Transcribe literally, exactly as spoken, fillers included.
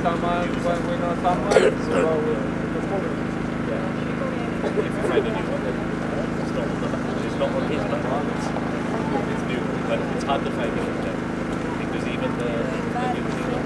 someone when we know someone, so we Yeah. If you find a new one, then it's not it's not on his number. It's, it's new, but it's hard to find it. I think there's even the, the new thing.